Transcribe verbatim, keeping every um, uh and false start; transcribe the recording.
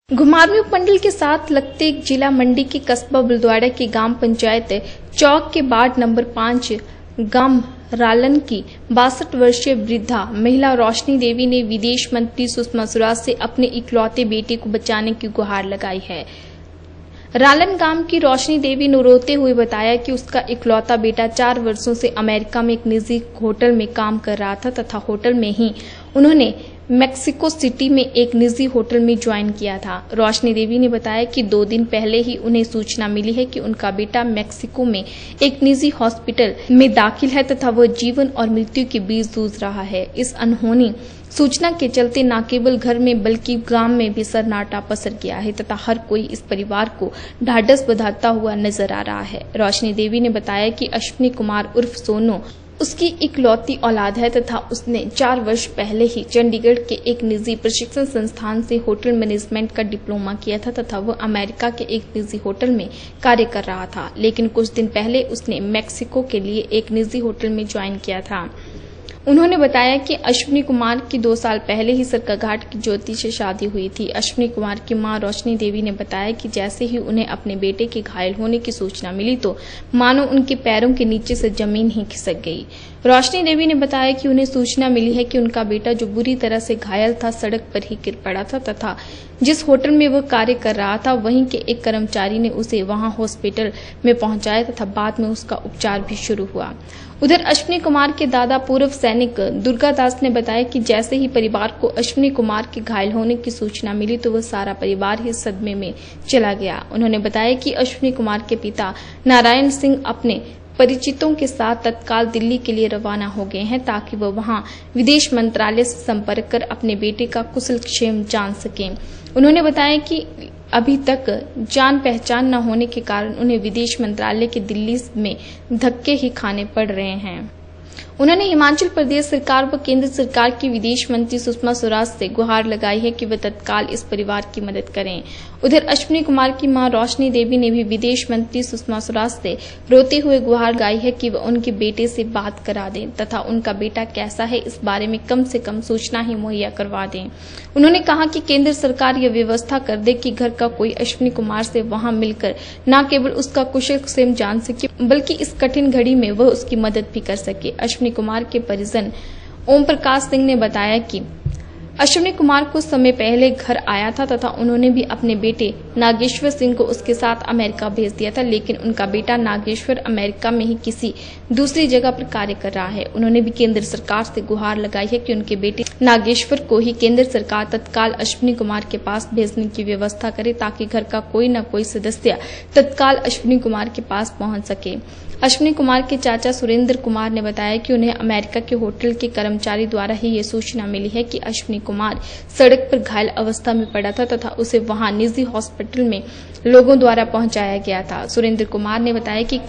घुमारवीं उपमंडल के साथ लगते जिला मंडी के कस्बा बुलद्वाड़ा की ग्राम पंचायत चौक के वार्ड नंबर पाँच गांव रालन की बासठ वर्षीय वृद्धा महिला रोशनी देवी ने विदेश मंत्री सुषमा स्वराज से अपने इकलौते बेटे को बचाने की गुहार लगाई है। रालन गांव की रोशनी देवी ने रोते हुए बताया कि उसका इकलौता बेटा चार वर्षों से अमेरिका में एक निजी होटल में काम कर रहा था तथा होटल में ही उन्होंने मेक्सिको सिटी में एक निजी होटल में ज्वाइन किया था। रोशनी देवी ने बताया कि दो दिन पहले ही उन्हें सूचना मिली है कि उनका बेटा मेक्सिको में एक निजी हॉस्पिटल में दाखिल है तथा वह जीवन और मृत्यु के बीच जूझ रहा है। इस अनहोनी सूचना के चलते न केवल घर में बल्कि ग्राम में भी सन्नाटा पसर गया है तथा हर कोई इस परिवार को ढाढ़स बंधाता हुआ नजर आ रहा है। रोशनी देवी ने बताया कि अश्विनी कुमार उर्फ सोनू उसकी इकलौती औलाद है तथा उसने चार वर्ष पहले ही चंडीगढ़ के एक निजी प्रशिक्षण संस्थान से होटल मैनेजमेंट का डिप्लोमा किया था तथा वह अमेरिका के एक निजी होटल में कार्य कर रहा था, लेकिन कुछ दिन पहले उसने मेक्सिको के लिए एक निजी होटल में ज्वाइन किया था। उन्होंने बताया कि अश्विनी कुमार की दो साल पहले ही सरकाघाट की ज्योति से शादी हुई थी। अश्विनी कुमार की मां रोशनी देवी ने बताया कि जैसे ही उन्हें अपने बेटे के घायल होने की सूचना मिली तो मानो उनके पैरों के नीचे से जमीन ही खिसक गई। रोशनी देवी ने बताया कि उन्हें सूचना मिली है कि उनका बेटा जो बुरी तरह से घायल था सड़क पर ही गिर पड़ा था तथा जिस होटल में वह कार्य कर रहा था वहीं के एक कर्मचारी ने उसे वहां हॉस्पिटल में पहुंचाया तथा बाद में उसका उपचार भी शुरू हुआ। उधर अश्विनी कुमार के दादा पूर्व सैनिक दुर्गा दास ने बताया कि जैसे ही परिवार को अश्विनी कुमार के घायल होने की सूचना मिली तो वह सारा परिवार ही सदमे में चला गया। उन्होंने बताया कि अश्विनी कुमार के पिता नारायण सिंह अपने परिचितों के साथ तत्काल दिल्ली के लिए रवाना हो गए हैं ताकि वह वहां विदेश मंत्रालय से संपर्क कर अपने बेटे का कुशल क्षेम जान सकें। उन्होंने बताया कि अभी तक जान पहचान न होने के कारण उन्हें विदेश मंत्रालय के दिल्ली में धक्के ही खाने पड़ रहे हैं। उन्होंने हिमाचल प्रदेश सरकार व केंद्र सरकार की विदेश मंत्री सुषमा स्वराज से गुहार लगाई है कि वे तत्काल इस परिवार की मदद करें। उधर अश्विनी कुमार की मां रोशनी देवी ने भी विदेश मंत्री सुषमा स्वराज से रोते हुए गुहार लगाई है कि वह उनके बेटे से बात करा दें तथा उनका बेटा कैसा है इस बारे में कम से कम सूचना ही मुहैया करवा दें। उन्होंने कहा कि केंद्र सरकार यह व्यवस्था कर दे कि घर का कोई अश्विनी कुमार से वहां मिलकर न केवल उसका कुशल क्षेम जान सके बल्कि इस कठिन घड़ी में वह उसकी मदद भी कर सके। अश्विनी कुमार के परिजन ओम प्रकाश सिंह ने बताया कि अश्विनी कुमार कुछ समय पहले घर आया था तथा उन्होंने भी अपने बेटे नागेश्वर सिंह को उसके साथ अमेरिका भेज दिया था, लेकिन उनका बेटा नागेश्वर अमेरिका में ही किसी दूसरी जगह पर कार्य कर रहा है। उन्होंने भी केंद्र सरकार से गुहार लगाई है कि उनके बेटे नागेश्वर को ही केंद्र सरकार तत्काल अश्विनी कुमार के पास भेजने की व्यवस्था करे ताकि घर का कोई न कोई सदस्य तत्काल अश्विनी कुमार के पास पहुंच सके। अश्विनी कुमार के चाचा सुरेंद्र कुमार ने बताया कि उन्हें अमेरिका के होटल के कर्मचारी द्वारा ही ये सूचना मिली है कि अश्विनी कुमार सड़क पर घायल अवस्था में पड़ा था तथा उसे वहां निजी हॉस्पिटल में लोगों द्वारा पहुंचाया गया था। सुरेंद्र कुमार ने बताया कि